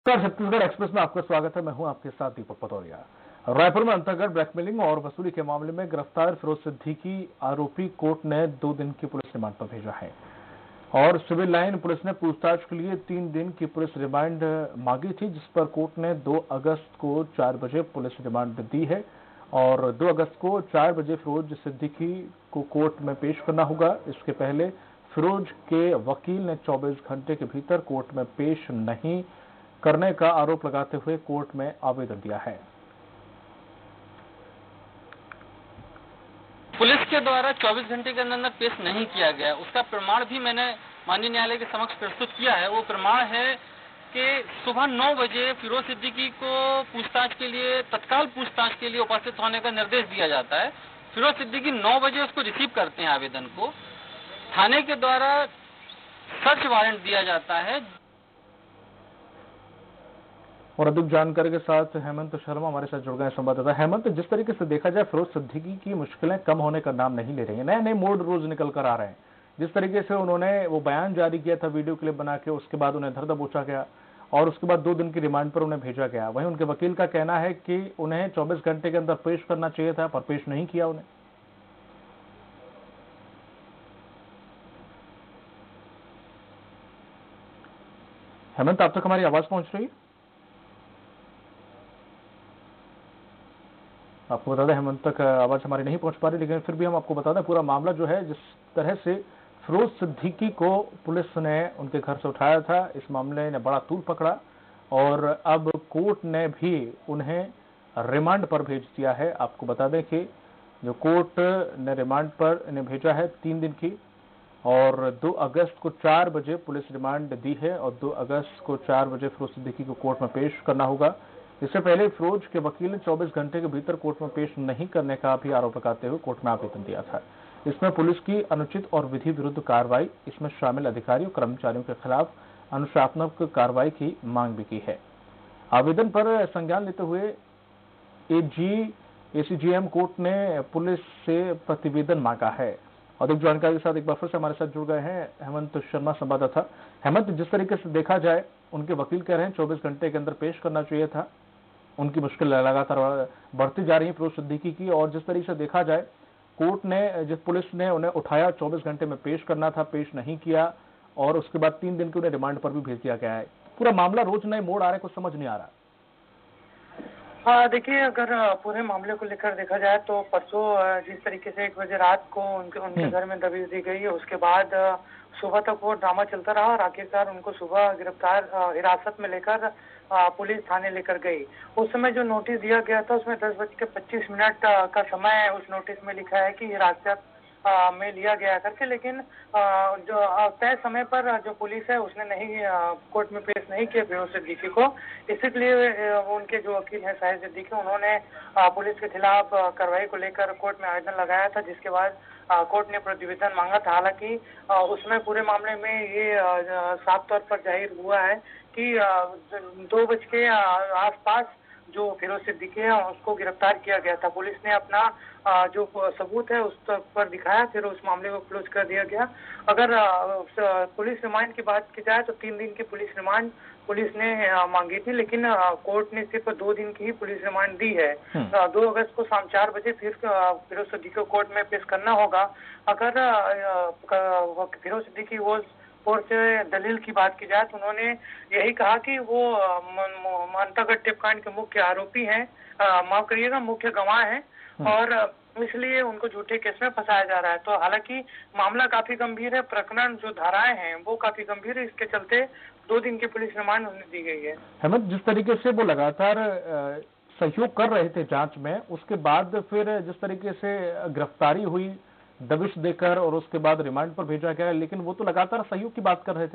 नमस्कार, छत्तीसगढ़ एक्सप्रेस में आपका स्वागत है। मैं हूं आपके साथ दीपक पटौरिया। रायपुर में अंतर्गत ब्लैकमेलिंग और वसूली के मामले में गिरफ्तार फिरोज सिद्दीकी आरोपी कोर्ट ने 2 दिन की पुलिस रिमांड पर भेजा है और सिविल लाइन पुलिस ने पूछताछ के लिए 3 दिन की पुलिस रिमांड मांगी थी, जिस पर कोर्ट ने 2 अगस्त को 4 बजे पुलिस रिमांड दी है और 2 अगस्त को 4 बजे फिरोज सिद्दीकी को कोर्ट में पेश करना होगा। इसके पहले फिरोज के वकील ने 24 घंटे के भीतर कोर्ट में पेश नहीं करने का आरोप लगाते हुए कोर्ट में आवेदन दिया है। पुलिस के द्वारा 24 घंटे के अंदर पेश नहीं किया गया, उसका प्रमाण भी मैंने माननीय न्यायालय के समक्ष प्रस्तुत किया है। वो प्रमाण है कि सुबह 9 बजे फिरोज सिद्दीकी को पूछताछ के लिए, तत्काल पूछताछ के लिए उपस्थित होने का निर्देश दिया जाता है। फिरोज सिद्दीकी 9 बजे उसको रिसीव करते हैं आवेदन को। थाने के द्वारा सर्च वारंट दिया जाता है। और अधिक जानकारी के साथ हेमंत शर्मा हमारे साथ जुड़ गए संवाददाता। हेमंत, जिस तरीके से देखा जाए फिरोज सिद्दीकी की मुश्किलें कम होने का नाम नहीं ले रही है, नए नए मोड़ रोज निकल कर आ रहे हैं। जिस तरीके से उन्होंने वो बयान जारी किया था वीडियो क्लिप बना के, उसके बाद उन्हें धर दबोचा गया और उसके बाद 2 दिन की रिमांड पर उन्हें भेजा गया। वहीं उनके वकील का कहना है कि उन्हें 24 घंटे के अंदर पेश करना चाहिए था, पर पेश नहीं किया उन्हें। हेमंत, आप तक हमारी आवाज पहुंच रही है? आपको बता दें हेमंत तक आवाज हमारी नहीं पहुंच पा रही, लेकिन फिर भी हम आपको बता दें पूरा मामला जो है, जिस तरह से फिरोज सिद्दीकी को पुलिस ने उनके घर से उठाया था, इस मामले ने बड़ा तूल पकड़ा और अब कोर्ट ने भी उन्हें रिमांड पर भेज दिया है। आपको बता दें कि जो कोर्ट ने रिमांड पर इन्हें भेजा है 3 दिन की, और 2 अगस्त को 4 बजे पुलिस रिमांड दी है और 2 अगस्त को 4 बजे फिरोज सिद्दीकी को कोर्ट में पेश करना होगा। इससे पहले फिरोज के वकील ने 24 घंटे के भीतर कोर्ट में पेश नहीं करने का भी आरोप लगाते हुए कोर्ट में आवेदन दिया था। इसमें पुलिस की अनुचित और विधि विरुद्ध कार्रवाई, इसमें शामिल अधिकारियों कर्मचारियों के खिलाफ अनुशासनात्मक कार्रवाई की मांग भी की है। आवेदन पर संज्ञान लेते हुए एसीजीएम कोर्ट ने पुलिस से प्रतिवेदन मांगा है। अधिक जानकारी के साथ एक बार फिर से हमारे साथ जुड़ गए हैं हेमंत शर्मा संवाददाता। हेमंत, जिस तरीके से देखा जाए उनके वकील कह रहे हैं 24 घंटे के अंदर पेश करना चाहिए था, उनकी मुश्किल लगातार बढ़ती जा रही है फिरोज सिद्दीकी की, और जिस तरीके से देखा जाए कोर्ट ने, जिस पुलिस ने उन्हें उठाया 24 घंटे में पेश करना था, पेश नहीं किया और उसके बाद 3 दिन के उन्हें रिमांड पर भी भेज दिया गया है। पूरा मामला रोज नए मोड़ आ रहे, कुछ समझ नहीं आ रहा। हाँ, देखिए, अगर पूरे मामले को लेकर देखा जाए तो परसों जिस तरीके से 1 बजे रात को उनके घर में दबिश दी गई, उसके बाद सुबह तक वो ड्रामा चलता रहा और आखिरकार उनको सुबह गिरफ्तार हिरासत में लेकर पुलिस थाने लेकर गई। उस समय जो नोटिस दिया गया था उसमें 10:25 का समय उस नोटिस में लिखा है कि हिरासत में लिया गया करके, लेकिन जो तय समय पर जो पुलिस है उसने नहीं कोर्ट में पेश नहीं किया फिरोज सिद्दीकी को। इसलिए उनके जो वकील हैं शाहिद सिद्दीकी, उन्होंने पुलिस के खिलाफ कार्रवाई को लेकर कोर्ट में आवेदन लगाया था, जिसके बाद कोर्ट ने प्रतिवेदन मांगा था। हालांकि उसमें पूरे मामले में ये साफ तौर पर जाहिर हुआ है कि 2 बज के आसपास जो फिरोज सिद्दीकी है उसको गिरफ्तार किया गया था। पुलिस ने अपना जो सबूत है उस पर दिखाया, फिर उस मामले को क्लोज कर दिया गया। अगर पुलिस रिमांड की बात की जाए तो 3 दिन की पुलिस रिमांड पुलिस ने मांगी थी, लेकिन कोर्ट ने सिर्फ 2 दिन की ही पुलिस रिमांड दी है। 2 अगस्त को शाम 4 बजे फिर फिरोज सिद्दीकी को कोर्ट में पेश करना होगा। अगर फिरोज सिद्दीकी वो और से दलील की बात की जाए तो उन्होंने यही कहा कि वो अंतर्गत टेपकांड के मुख्य आरोपी हैं, माफ करिएगा मुख्य गवाह हैं, और इसलिए उनको झूठे केस में फंसाया जा रहा है। तो हालांकि मामला काफी गंभीर है, प्रकरण जो धाराएं हैं वो काफी गंभीर है, इसके चलते 2 दिन की पुलिस रिमांड उन्हें दी गई है। हेमंत, जिस तरीके से वो लगातार सहयोग कर रहे थे जांच में, उसके बाद फिर जिस तरीके से गिरफ्तारी हुई दबिश देकर और उसके बाद रिमांड पर भेजा गया, लेकिन वो तो लगातार सहयोग की बात कर रहे थे।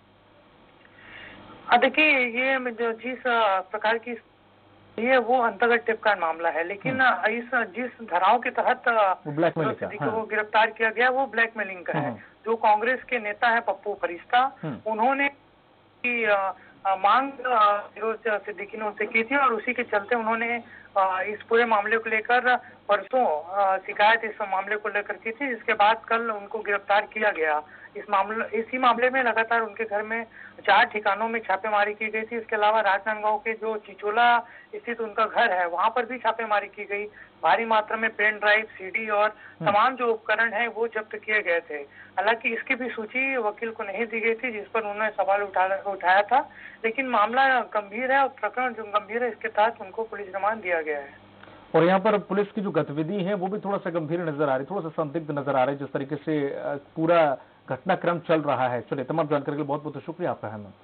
देखिए, ये जो जिस प्रकार की ये वो अंतर्गत टेपकांड मामला है, लेकिन इस जिस धाराओं के तहत सिद्दीकी को गिरफ्तार किया गया वो ब्लैकमेलिंग का है। जो कांग्रेस के नेता है पप्पू फरिश्ता, उन्होंने मांग फिरोज सिद्दीकी ने उनसे की थी और उसी के चलते उन्होंने इस पूरे मामले को लेकर परसों शिकायत इस मामले को लेकर की थी, जिसके बाद कल उनको गिरफ्तार किया गया। इसी मामले में लगातार उनके घर में 4 ठिकानों में छापेमारी की गई थी। इसके अलावा राजनांदगांव के जो चिचोला स्थित उनका घर है, वहां पर भी छापेमारी की गई। भारी मात्रा में पेन ड्राइव, सीडी और तमाम जो उपकरण है वो जब्त किए गए थे। हालांकि इसकी भी सूची वकील को नहीं दी गई थी, जिस पर उन्होंने सवाल उठाया था। लेकिन मामला गंभीर है और प्रकरण जो गंभीर है, इसके तहत उनको पुलिस रिमांड दिया गया है। और यहाँ पर पुलिस की जो गतिविधि है वो भी थोड़ा सा गंभीर नजर आ रही है, थोड़ा सा संदिग्ध नजर आ रहा है जिस तरीके से पूरा घटनाक्रम चल रहा है। चलिए, तमाम जानकारी के लिए बहुत बहुत शुक्रिया आपका हेमंत।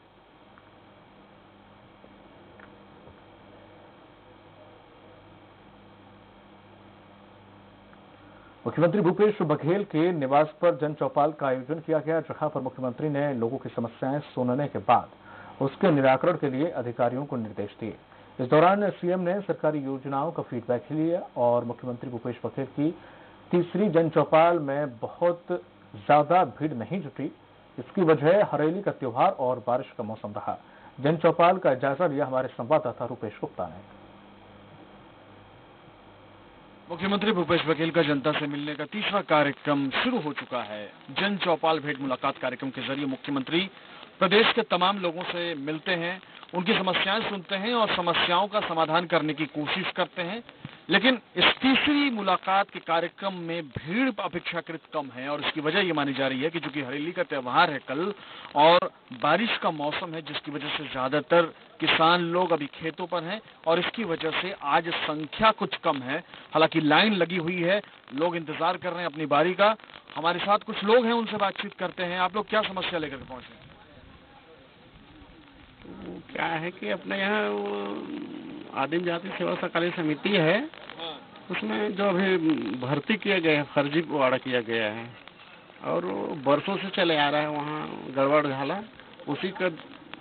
मुख्यमंत्री भूपेश बघेल के निवास पर जन चौपाल का आयोजन किया गया, जहां पर मुख्यमंत्री ने लोगों की समस्याएं सुनने के बाद उसके निराकरण के लिए अधिकारियों को निर्देश दिए। इस दौरान सीएम ने सरकारी योजनाओं का फीडबैक लिया और मुख्यमंत्री भूपेश बघेल की तीसरी जन चौपाल में बहुत ज्यादा भीड़ नहीं जुटी। इसकी वजह हरेली का त्योहार और बारिश का मौसम रहा। जन चौपाल का जायजा लिया हमारे संवाददाता रुपेश गुप्ता ने। मुख्यमंत्री भूपेश बघेल का जनता से मिलने का तीसरा कार्यक्रम शुरू हो चुका है। जन चौपाल भेंट मुलाकात कार्यक्रम के जरिए मुख्यमंत्री प्रदेश के तमाम लोगों से मिलते हैं, उनकी समस्याएं सुनते हैं और समस्याओं का समाधान करने की कोशिश करते हैं। लेकिन इस तीसरी मुलाकात के कार्यक्रम में भीड़ अपेक्षाकृत कम है और इसकी वजह ये मानी जा रही है कि चूंकि हरेली का त्योहार है कल और बारिश का मौसम है, जिसकी वजह से ज्यादातर किसान लोग अभी खेतों पर हैं और इसकी वजह से आज संख्या कुछ कम है। हालांकि लाइन लगी हुई है, लोग इंतजार कर रहे हैं अपनी बारी का। हमारे साथ कुछ लोग हैं, उनसे बातचीत करते हैं। आप लोग क्या समस्या लेकर के पहुंचे? क्या है कि अपने यहाँ आदिम जाति सेवा सहकारी समिति है, उसमें जो अभी भर्ती किया गया है, फर्जी वाड़ा किया गया है और वो बरसों से चले आ रहा है। वहाँ गड़बड़ झाला, उसी का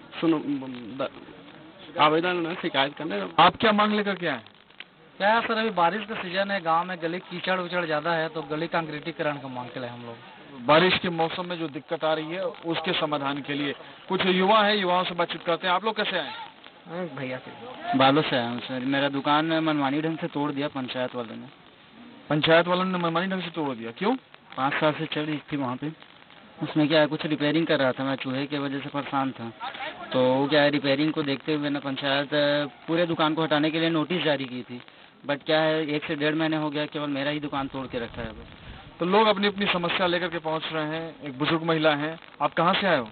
आवेदन शिकायत करने। आप क्या मांग लेकर क्या है? क्या है सर, अभी बारिश का सीजन है, गांव में गली कीचड़ उचड़ ज्यादा है, तो गली कांक्रीटीकरण का मांग के लिए हम लोग। बारिश के मौसम में जो दिक्कत आ रही है उसके समाधान के लिए कुछ युवा है, युवाओं से बातचीत करते हैं। आप लोग कैसे आए? भैया से बालों से आया हूँ सर। मेरा दुकान मनमानी ढंग से तोड़ दिया पंचायत वालों ने। पंचायत वालों ने मनमानी ढंग से तोड़ दिया? क्यों? 5 साल से चल रही थी वहाँ पे। उसमें क्या है, कुछ रिपेयरिंग कर रहा था मैं, चूहे की वजह से परेशान था। तो क्या है, रिपेयरिंग को देखते हुए ना पंचायत पूरे दुकान को हटाने के लिए नोटिस जारी की थी। बट क्या है, 1 से 1.5 महीने हो गया, केवल मेरा ही दुकान तोड़ के रखा है। तो लोग अपनी अपनी समस्या लेकर के पहुंच रहे हैं। एक बुजुर्ग महिला है, आप कहाँ से आए हो?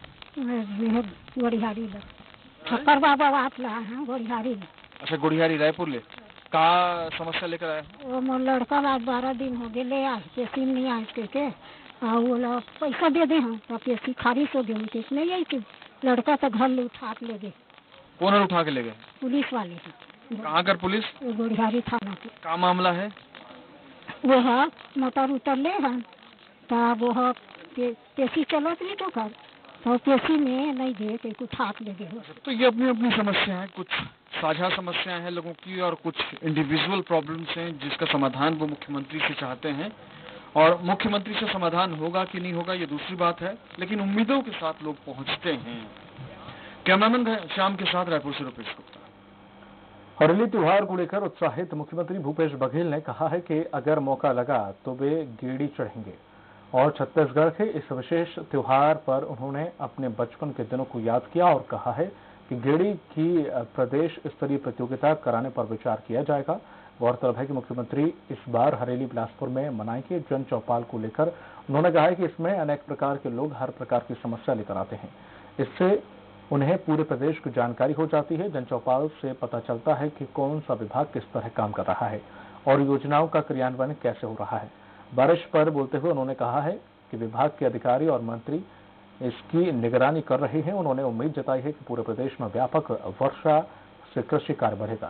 गुड़ियारी ठक्कर बाबा आप लाए हैं गुड़ियारी। अच्छा, गुड़ियारी रायपुर ले कहाँ समस्या लेकर आए? वो लड़का आज 12 दिन हो गए ले आए, पेशी नहीं आए के वो पैसा दे दे हम तो पेशी खारिज हो गई। केस नहीं आई थी, लड़का तो घर उठा के ले गए। कौन उठा के ले गए? पुलिस वाले। कहाँ कर पुलिस? गुड़ियारी थाना के। क्या मामला है? वो है मोटर उतर ले हैं तो वो पेशी चलत नहीं तो कर, तो पेशी में नहीं दे के कुछ हाथ ले गए। तो ये अपनी अपनी समस्या है, कुछ साझा समस्याएं हैं लोगों की और कुछ इंडिविजुअल प्रॉब्लम्स हैं जिसका समाधान वो मुख्यमंत्री से चाहते हैं। और मुख्यमंत्री से समाधान होगा कि नहीं होगा ये दूसरी बात है, लेकिन उम्मीदों के साथ लोग पहुंचते हैं। कैमरामैन श्याम के साथ रायपुर से रुपेश गुप्ता। हरेली त्योहार को लेकर उत्साहित मुख्यमंत्री भूपेश बघेल ने कहा है कि अगर मौका लगा तो वे गेड़ी चढ़ेंगे और छत्तीसगढ़ के इस विशेष त्योहार पर उन्होंने अपने बचपन के दिनों को याद किया और कहा है कि गेड़ी की प्रदेश स्तरीय प्रतियोगिता कराने पर विचार किया जाएगा। गौरतलब है कि मुख्यमंत्री इस बार हरेली बिलासपुर में मनाएंगे जन चौपाल को लेकर। उन्होंने कहा है कि इसमें अनेक प्रकार के लोग हर प्रकार की समस्या लेकर आते हैं, इससे उन्हें पूरे प्रदेश की जानकारी हो जाती है। जन चौपाल से पता चलता है कि कौन सा विभाग किस तरह काम कर रहा है और योजनाओं का क्रियान्वयन कैसे हो रहा है। बारिश पर बोलते हुए उन्होंने कहा है कि विभाग के अधिकारी और मंत्री इसकी निगरानी कर रहे हैं। उन्होंने उम्मीद जताई है कि पूरे प्रदेश में व्यापक वर्षा से कृषि कार्य बढ़ेगा।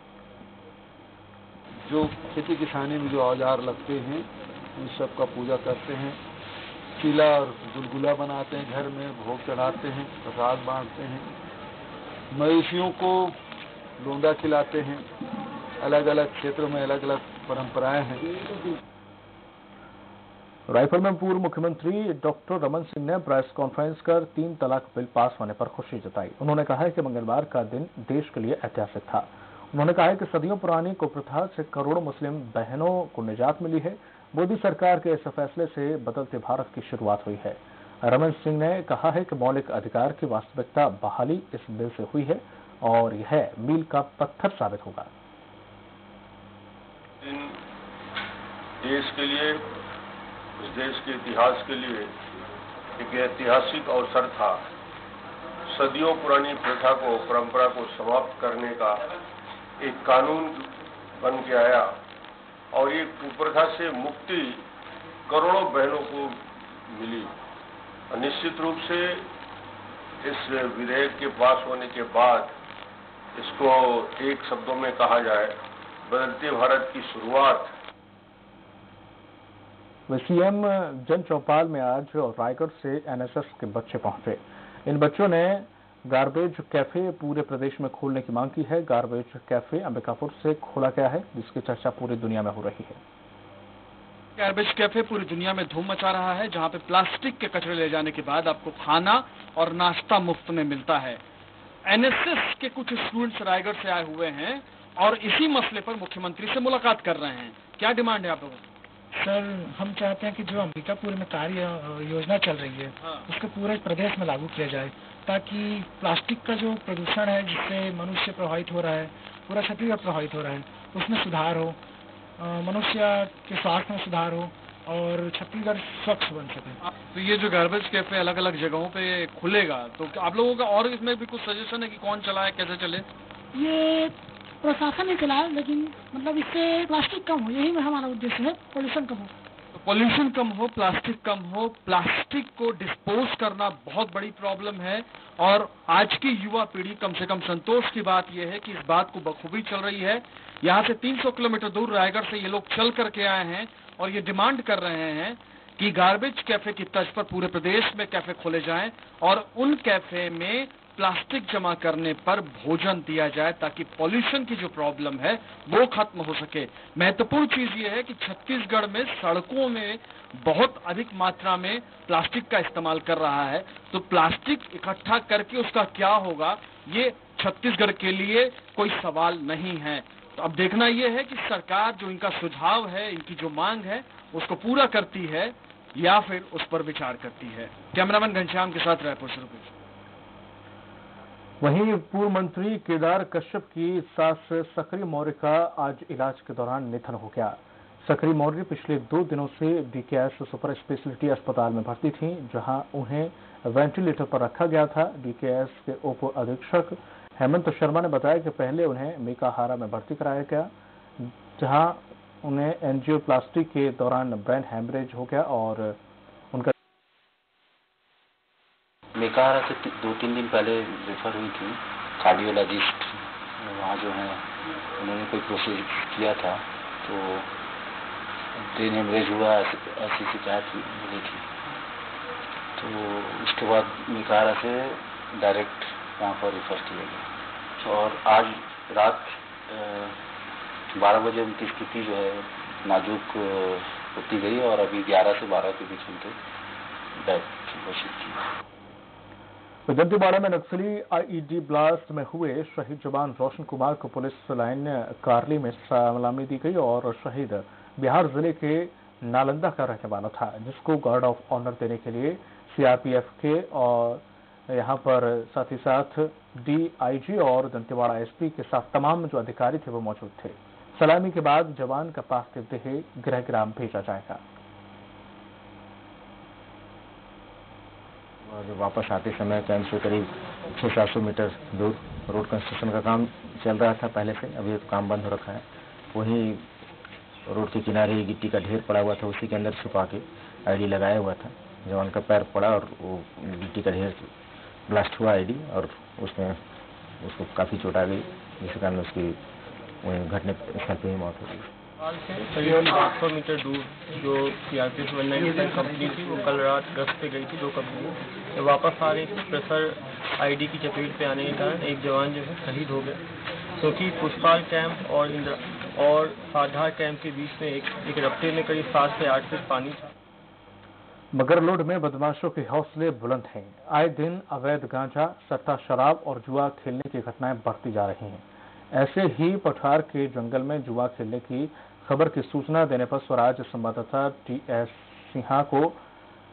जो खेती किसानी में जो औजार लगते हैं उन सब का पूजा करते हैं, चीला और गुलगुला बनाते हैं, घर में भोग चढ़ाते हैं, प्रसाद बांटते हैं, मवेशियों को लोंदा खिलाते हैं। अलग अलग क्षेत्रों में अलग अलग परंपराएं हैं। रायपुर में पूर्व मुख्यमंत्री डॉक्टर रमन सिंह ने प्रेस कॉन्फ्रेंस कर 3 तलाक बिल पास होने पर खुशी जताई। उन्होंने कहा है कि मंगलवार का दिन देश के लिए ऐतिहासिक था। उन्होंने कहा है कि सदियों पुरानी कुप्रथा से करोड़ों मुस्लिम बहनों को निजात मिली है। मोदी सरकार के इस फैसले से बदलते भारत की शुरुआत हुई है। रमन सिंह ने कहा है कि मौलिक अधिकार की वास्तविकता बहाली इस बिल से हुई है और यह मील का पत्थर साबित होगा। देश के लिए, इस देश के इतिहास के लिए एक ऐतिहासिक अवसर था। सदियों पुरानी प्रथा को, परंपरा को समाप्त करने का एक कानून बन के आया और ये कुप्रथा से मुक्ति करोड़ों बहनों को मिली। निश्चित रूप से इस विधेयक के पास होने के बाद इसको एक शब्दों में कहा जाए, बदलते भारत की शुरुआत। सीएम जन चौपाल में आज रायगढ़ से एनएसएस के बच्चे पहुंचे। इन बच्चों ने गार्बेज कैफे पूरे प्रदेश में खोलने की मांग की है। गार्बेज कैफे अंबिकापुर से खोला गया है, जिसकी चर्चा पूरी दुनिया में हो रही है। गार्बेज कैफे पूरी दुनिया में धूम मचा रहा है, जहां पे प्लास्टिक के कचरे ले जाने के बाद आपको खाना और नाश्ता मुफ्त में मिलता है। एनएसएस के कुछ स्टूडेंट्स रायगढ़ से आए हुए हैं और इसी मसले पर मुख्यमंत्री से मुलाकात कर रहे हैं। क्या डिमांड है आप लोगों की? सर, हम चाहते हैं कि जो अंबिकापुर में कार्य योजना चल रही है उसको पूरे प्रदेश में लागू किया जाए, ताकि प्लास्टिक का जो प्रदूषण है जिससे मनुष्य प्रभावित हो रहा है, पूरा छत्तीसगढ़ प्रभावित हो रहा है, उसमें सुधार हो, मनुष्य के स्वास्थ्य में सुधार हो और छत्तीसगढ़ स्वच्छ बन सके। तो ये जो गार्बेज कैफे अलग अलग जगहों पे खुलेगा, तो आप लोगों का और इसमें भी कुछ सजेशन है कि कौन चलाए, कैसे चले? ये प्रशासन ने चलाया, लेकिन मतलब इससे प्लास्टिक कम हो, यही हमारा उद्देश्य है, पोल्यूशन कम हो। तो पोल्यूशन कम हो, प्लास्टिक कम हो। प्लास्टिक को डिस्पोज करना बहुत बड़ी प्रॉब्लम है और आज की युवा पीढ़ी, कम से कम संतोष की बात यह है कि इस बात को बखूबी चल रही है। यहाँ से 300 किलोमीटर दूर रायगढ़ से ये लोग चल करके आए हैं और ये डिमांड कर रहे हैं कि गार्बेज कैफे की तर्ज पर पूरे प्रदेश में कैफे खोले जाएं और उन कैफे में प्लास्टिक जमा करने पर भोजन दिया जाए, ताकि पॉल्यूशन की जो प्रॉब्लम है वो खत्म हो सके। महत्वपूर्ण चीज ये है कि छत्तीसगढ़ में सड़कों में बहुत अधिक मात्रा में प्लास्टिक का इस्तेमाल कर रहा है, तो प्लास्टिक इकट्ठा करके उसका क्या होगा, ये छत्तीसगढ़ के लिए कोई सवाल नहीं है। तो अब देखना यह है कि सरकार जो इनका सुझाव है, इनकी जो मांग है, उसको पूरा करती है या फिर उस पर विचार करती है। कैमरामैन घनश्याम के साथ रायपुर से रुपेश। वहीं पूर्व मंत्री केदार कश्यप की सास सकरी मौर्य का आज इलाज के दौरान निधन हो गया। सकरी मौर्य पिछले 2 दिनों से डीकेएस सुपर स्पेशलिटी अस्पताल में भर्ती थीं, जहां उन्हें वेंटिलेटर पर रखा गया था। डीकेएस के उप अधीक्षक हेमंत शर्मा ने बताया कि पहले उन्हें मेकाहारा में भर्ती कराया गया, जहां उन्हें एंजियोप्लास्टी के दौरान ब्रेन हैमरेज हो गया और उनका मेकाहारा से 2-3 दिन पहले रेफर हुई थी कार्डियोलॉजिस्ट। वहाँ जो है उन्होंने कोई प्रोसीजर किया था तो ब्रेन हेमरेज हुआ, ऐसी शिकायत मिली थी। तो उसके बाद मेकाहारा से डायरेक्ट वहाँ पर रेफर किया गया और आज रात 12 बजे उनकी स्थिति जो है नाजुक होती गई और अभी 11 से 12 के बीच उनके डेथ घोषित की। दंतेवाड़ा में नक्सली आईईडी ब्लास्ट में हुए शहीद जवान रोशन कुमार को पुलिस लाइन कारली में सलामी दी गई और शहीद बिहार जिले के नालंदा का रहने वाला था, जिसको गार्ड ऑफ ऑनर देने के लिए सीआरपीएफ के और यहां पर साथ ही साथ डीआईजी और दंतेवाड़ा एसपी के साथ तमाम जो अधिकारी थे वो मौजूद थे। सलामी के बाद जवान का पार्थिव देह गृहग्राम भेजा जाएगा। और वापस आते समय कैंप से करीब 600-700 मीटर दूर रोड कंस्ट्रक्शन का काम चल रहा था पहले से, अभी तो काम बंद हो रखा है। वहीं रोड के किनारे गिट्टी का ढेर पड़ा हुआ था, उसी के अंदर छुपा के आईडी लगाया हुआ था। जवान का पैर पड़ा और वो गिट्टी का ढेर ब्लास्ट हुआ आईडी और उसमें उसको काफ़ी चोट आ गई, जिसके कारण उसकी वहीं घटना स्थल पर ही मौत हो गई। से करीबन 500 मीटर दूर जो सीआरपीएफ 197 कंपनी थी वो कल रात गश्त पे गई थी 2 कंपनी, तो वापस आ रही थी। प्रेशर आईडी की चपेट पे आने के कारण एक जवान जो है शहीद हो गया, क्योंकि पुष्पाल कैंप और साधार कैंप के बीच में एक रफ्ते में करीब 7 से 8 फीट पानी था। मगरलोड में बदमाशों के हौसले बुलंद हैं। आए दिन अवैध गांजा, सट्टा शराब और जुआ खेलने की घटनाएं बढ़ती जा रही हैं। ऐसे ही पठार के जंगल में जुआ खेलने की खबर की सूचना देने पर स्वराज संवाददाता टीएस सिन्हा को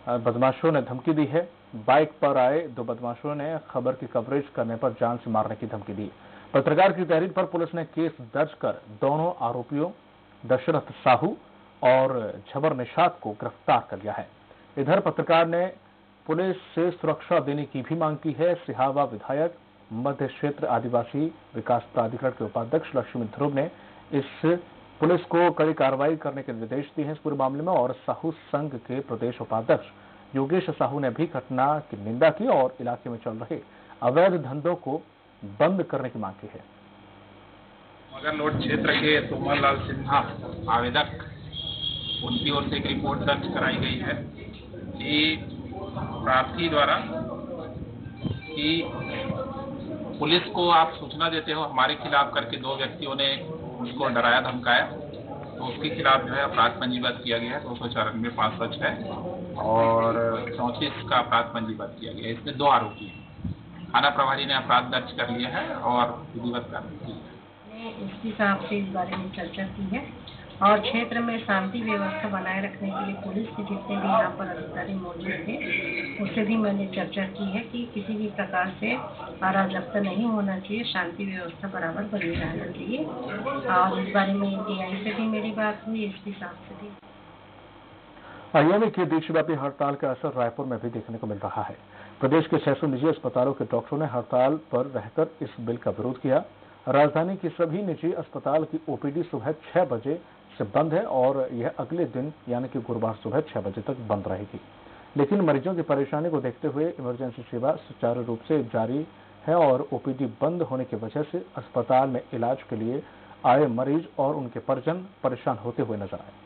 बदमाशों ने धमकी दी है। बाइक पर आए 2 बदमाशों ने खबर की कवरेज करने पर जान से मारने की धमकी दी। पत्रकार की तहरीर पर पुलिस ने केस दर्ज कर दोनों आरोपियों दशरथ साहू और झबर निषाद को गिरफ्तार कर लिया है। इधर पत्रकार ने पुलिस से सुरक्षा देने की भी मांग की है। सिहावा विधायक मध्य क्षेत्र आदिवासी विकास प्राधिकरण के उपाध्यक्ष लक्ष्मी ध्रुव ने इस पुलिस को कड़ी कार्रवाई करने के निर्देश दिए हैं इस पूरे मामले में। और साहू संघ के प्रदेश उपाध्यक्ष योगेश साहू ने भी घटना की निंदा की और इलाके में चल रहे अवैध धंधों को बंद करने की मांग की है। मगरलोड क्षेत्र के तोमर लाल सिन्हा आवेदक, उनकी ओर से एक रिपोर्ट दर्ज कराई गई है कि प्रार्थी द्वारा कि पुलिस को आप सूचना देते हो हमारे खिलाफ करके 2 व्यक्तियों ने उसको डराया धमकाया, तो उसके खिलाफ जो है अपराध पंजीबद्ध किया गया है। 294 5 है और 34 का अपराध पंजीबद्ध किया गया है। इसमें 2 आरोपी हैं। थाना प्रभारी ने अपराध दर्ज कर लिया है और विधिवत कार्रवाई की है। एसपी साहब से इस बारे में चर्चा की है और क्षेत्र में शांति व्यवस्था बनाए रखने के लिए पुलिस के जितने भी यहाँ पर अधिकारी मौजूद थे उससे भी मैंने चर्चा की है कि किसी भी प्रकार से अराजकता नहीं होना चाहिए, शांति व्यवस्था बराबर बनी रहना चाहिए। और इस बारे में डीआई से भी मेरी बात हुई, एसपी साहब से भी। आईएमए की देशव्यापी हड़ताल का असर रायपुर में भी देखने को मिल रहा है। प्रदेश के 600 निजी अस्पतालों के डॉक्टरों ने हड़ताल पर रहकर इस बिल का विरोध किया। राजधानी की सभी निजी अस्पताल की ओपीडी सुबह 6 बजे से बंद है और यह अगले दिन यानी कि गुरुवार सुबह 6 बजे तक बंद रहेगी। लेकिन मरीजों की परेशानी को देखते हुए इमरजेंसी सेवा सुचारू रूप से जारी है और ओपीडी बंद होने की वजह से अस्पताल में इलाज के लिए आए मरीज और उनके परिजन परेशान होते हुए नजर आए।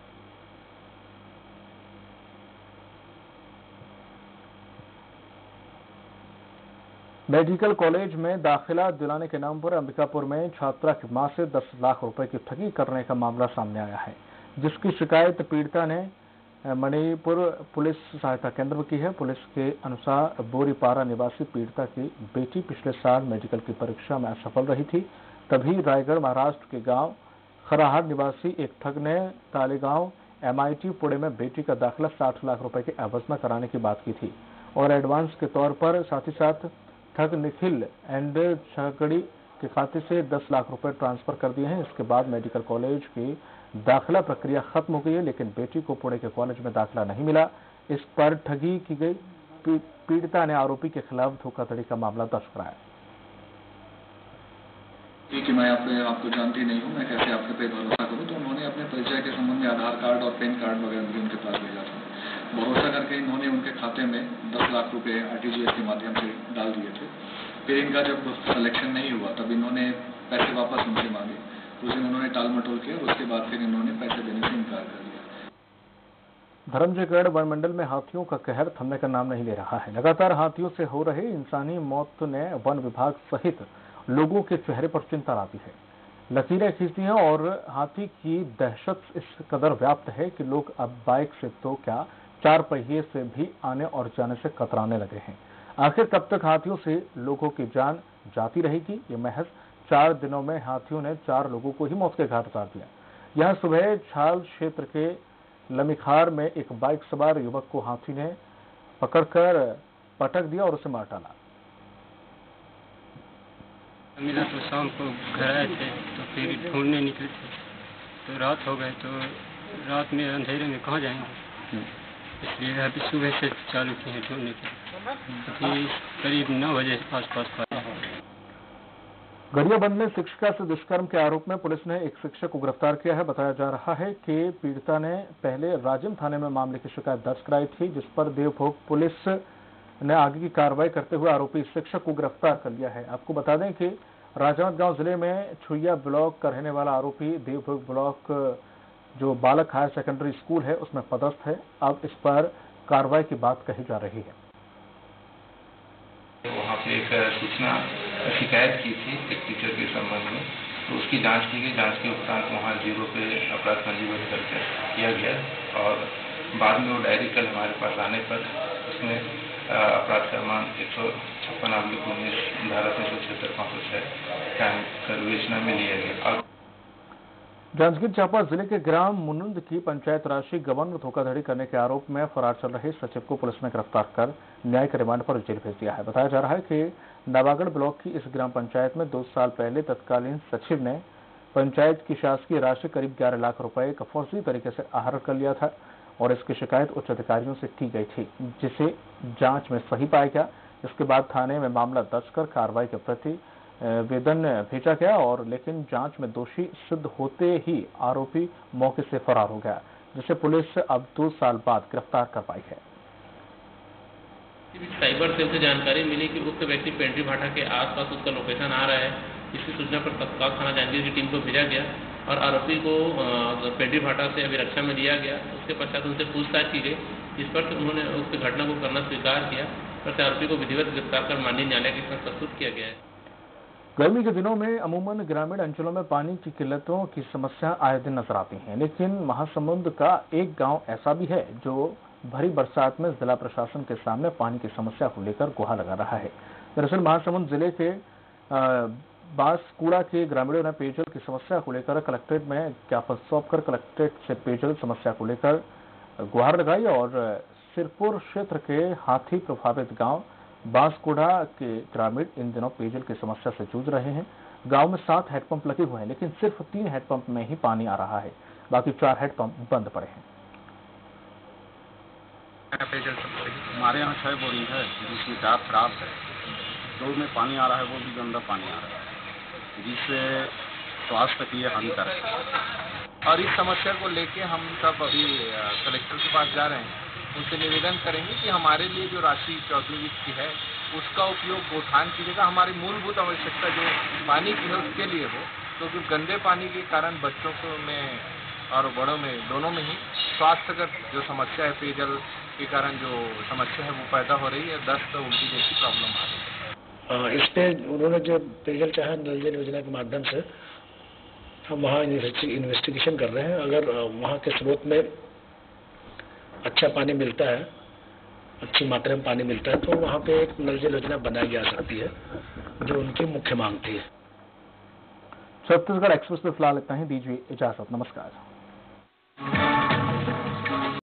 मेडिकल कॉलेज में दाखिला दिलाने के नाम पर अंबिकापुर में छात्रा की मां से 10 लाख रुपए की ठगी करने का मामला सामने आया है, जिसकी शिकायत पीड़िता ने मणिपुर पुलिस सहायता केंद्र में की है। पुलिस के अनुसार बोरीपारा निवासी पीड़िता की बेटी पिछले साल मेडिकल की परीक्षा में असफल रही थी। तभी रायगढ़ महाराष्ट्र के गांव खराहार निवासी एक ठग ने तालेगांव MIT पुणे में बेटी का दाखिला 60 लाख रुपए के एवज में कराने की बात की थी और एडवांस के तौर पर साथ ही साथ ठग निखिल एंड छकड़ी के खाते से 10 लाख रुपए ट्रांसफर कर दिए हैं। इसके बाद मेडिकल कॉलेज की दाखिला प्रक्रिया खत्म हो गई है, लेकिन बेटी को पुणे के कॉलेज में दाखिला नहीं मिला। इस पर ठगी की गई। पीड़िता ने आरोपी के खिलाफ धोखाधड़ी का मामला दर्ज कराया। कि मैं आपको जानती नहीं हूँ, मैं कैसे आपके पे भरोसा करूँ। तो उन्होंने अपने परिचय के संबंध में आधार कार्ड और पैन कार्ड वगैरह भी उनके पास भेजा था। भरोसा करके इन्होंने उनके खाते में 10 लाख रुपए RTGS के माध्यम से डाल दिए थे। फिर इनका जब सिलेक्शन नहीं हुआ तब इन्होंने पैसे वापस उनसे मांगे, तो उसे उन्होंने टाल मटोल किया। उसके बाद फिर इन्होंने पैसे देने से इनकार कर दिया। धर्मजयगढ़ वन मंडल में हाथियों का कहर थमने का नाम नहीं ले रहा है। लगातार हाथियों से हो रहे इंसानी मौत ने वन विभाग सहित लोगों के चेहरे पर चिंता लाती है, लकीरें खींचती हैं और हाथी की दहशत इस कदर व्याप्त है कि लोग अब बाइक से तो क्या 4 पहिए से भी आने और जाने से कतराने लगे हैं। आखिर कब तक हाथियों से लोगों की जान जाती रहेगी? ये महज 4 दिनों में हाथियों ने 4 लोगों को ही मौत के घाट उतार दिया। यहां सुबह छाल क्षेत्र के लमीखार में एक बाइक सवार युवक को हाथी ने पकड़कर पटक दिया और उसे मार डाला। मिला तो शाम को घर आए थे तो फिर ढूंढने निकले थे तो रात हो गए, तो रात में अंधेरे में कहाँ जाएंगे, इसलिए अभी सुबह से चालू किए हैं ढूंढने के। अभी करीब 9 बजे आसपास पाया। गरियाबंद में शिक्षिका से दुष्कर्म के आरोप में पुलिस ने एक शिक्षक को गिरफ्तार किया है। बताया जा रहा है कि पीड़िता ने पहले राजिम थाने में मामले की शिकायत दर्ज कराई थी, जिस पर देवभोग पुलिस ने आगे की कार्रवाई करते हुए आरोपी शिक्षक को गिरफ्तार कर लिया है। आपको बता दें कि राजनांदगांव जिले में छुइया ब्लॉक का रहने वाला आरोपी देवभोग ब्लॉक जो बालक हायर सेकेंडरी स्कूल है उसमें पदस्थ है। अब इस पर कार्रवाई की बात कही जा रही है। वहाँ पे एक सूचना शिकायत की थी एक टीचर के संबंध में, तो उसकी जांच की गई। जांच के उपरांत वहाँ 0 पे अपराध पंजीबद्ध करके किया गया और बाद में वो डायरी कल हमारे पास आने पर उसमें अपराध क्रमांक 156/19 धारा 376 506 का विवेचना में लिया गया। जांजगीर चांपा जिले के ग्राम मुनुंद की पंचायत राशि गबन में धोखाधड़ी करने के आरोप में फरार चल रहे सचिव को पुलिस ने गिरफ्तार कर न्यायिक रिमांड पर जेल भेज दिया है। बताया जा रहा है कि नवागढ़ ब्लॉक की इस ग्राम पंचायत में 2 साल पहले तत्कालीन सचिव ने पंचायत की शासकीय राशि करीब 11 लाख रुपए का फर्जी तरीके से आहरण कर लिया था और इसकी शिकायत उच्च अधिकारियों से की गई थी, जिसे जांच में सही पाया गया। इसके बाद थाने में मामला दर्ज कर कार्रवाई के प्रति वेदन भेजा गया और लेकिन जांच में दोषी सिद्ध होते ही आरोपी मौके से फरार हो गया, जिसे पुलिस अब 2 साल बाद गिरफ्तार कर पाई है। साइबर सेल से जानकारी मिली कि उक्त व्यक्ति पेंट्री भाटा के आसपास उसका लोकेशन आ रहा है। इसकी सूचना पर तत्काल थाना जांजगीर की टीम को भेजा गया और आरोपी को पेंट्री भाटा से अभिरक्षा में लिया गया। उसके पश्चात उनसे पूछताछ की गई, जिस पर उन्होंने उक्त घटना को करना स्वीकार किया और आरोपी को विधिवत गिरफ्तार कर माननीय न्यायालय के साथ प्रस्तुत किया गया है। गर्मी के दिनों में अमूमन ग्रामीण अंचलों में पानी की किल्लतों की समस्या आए दिन नजर आती है, लेकिन महासमुंद का एक गांव ऐसा भी है जो भरी बरसात में जिला प्रशासन के सामने पानी की समस्या को लेकर गुहार लगा रहा है। दरअसल महासमुंद जिले के बांसकुड़ा के ग्रामीणों ने पेयजल की समस्या को लेकर कलेक्ट्रेट में ज्ञापन सौंपकर कलेक्ट्रेट से पेयजल समस्या को लेकर गुहार लगाई और सिरपुर क्षेत्र के हाथी प्रभावित गांव बांसकुड़ा के ग्रामीण इन दिनों पेयजल की समस्या से जूझ रहे हैं। गांव में 7 हैंडपंप लगे हुए हैं, लेकिन सिर्फ 3 हैंडपंप में ही पानी आ रहा है, बाकी 4 हैंडपंप बंद पड़े हैं। हमारे यहाँ 6 बोरिंग है, जिसमें 4 खराब है। 2 में पानी आ रहा है, वो भी गंदा पानी आ रहा है, जिससे स्वास्थ्य के लिए हानिकारक है। और इस समस्या को लेके हम सब अभी कलेक्टर के पास जा रहे हैं। उनसे निवेदन करेंगे कि हमारे लिए जो राशि 14वीं वित्त की है उसका उपयोग गोठान की जगह हमारी मूलभूत आवश्यकता जो पानी की है उसके लिए हो, क्योंकि गंदे पानी के कारण बच्चों को में और बड़ों में दोनों में ही स्वास्थ्यगत जो समस्या है, पेयजल के कारण जो समस्या है वो पैदा हो रही है, दस्त उल्टी जैसी प्रॉब्लम आ रही है। इस पे उन्होंने जो पेयजल चाहे नल जल योजना के माध्यम से हम वहाँ इन्वेस्टिगेशन कर रहे हैं। अगर वहाँ के स्रोत में अच्छा पानी मिलता है, अच्छी मात्रा में पानी मिलता है, तो वहाँ पे एक नल जल योजना बनाई जा सकती है, जो उनकी मुख्य मांग थी। छत्तीसगढ़ एक्सप्रेस में फिलहाल इतना ही। दीजिए इजाजत। नमस्कार।